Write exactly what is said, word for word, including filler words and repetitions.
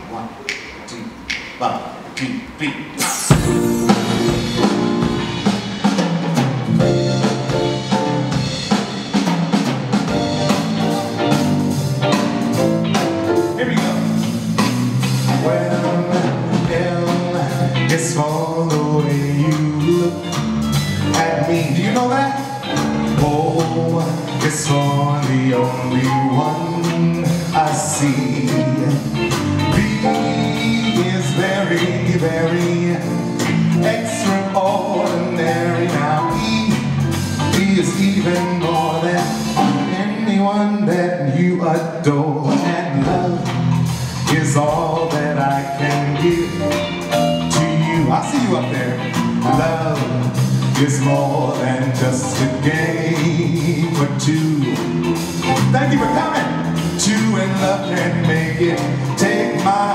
One, two, one, two, three. Here we go. Well, L is for the way you look at me. Do you know that? O is for the only one I see. B is very, very extraordinary. Now E, E is even more than anyone that you adore. And love is all that I can give to you. I see you up there. Love is more than just a game for two. Thank you for coming. Two in love can make it. Take my